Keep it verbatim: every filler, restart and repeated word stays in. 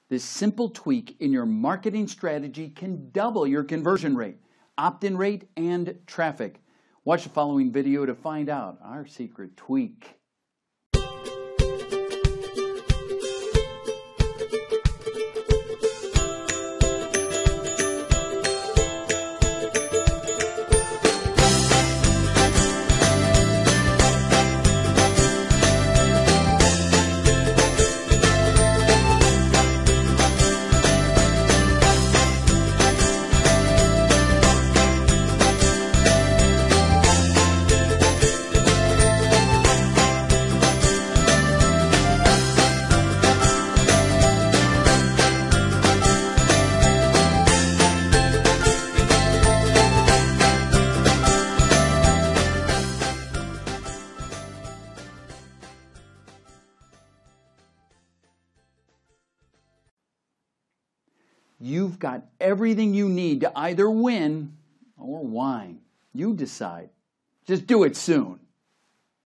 This simple tweak in your marketing strategy can double your conversion rate, opt-in rate, and traffic. Watch the following video to find out our secret tweak. You've got everything you need to either win or whine. You decide. Just do it soon.